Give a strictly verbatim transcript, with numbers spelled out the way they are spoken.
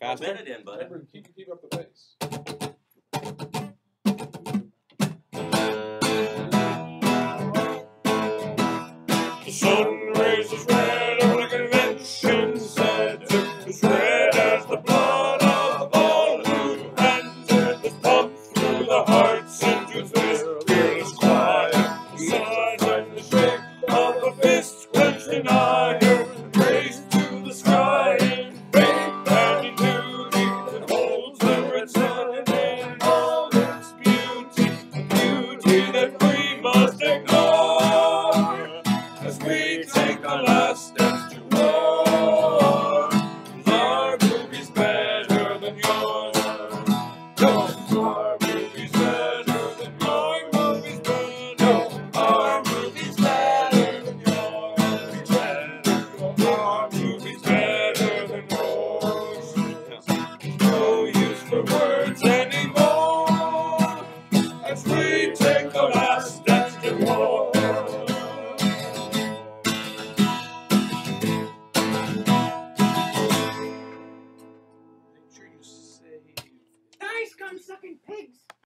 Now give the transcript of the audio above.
Faster. Get it in, bud. Remember, keep, keep up the pace. The sun raises red on a convention set. It's red as the blood of all who entered. It's pumped through the hearts into this fearless quiet. The size and the shape of a fist clenched in iron, raised to the sky in faith and in duty that holds the red sun in all its beauty, beauty that we must ignore as we take our last steps to war. Our movie's better than yours. No, our movie's better than your movie's better. No, our movie's better than yours. Better. Our movie's better than yours. No use for words anymore as we take our last steps to war. Make sure you save. Nice gun sucking pigs.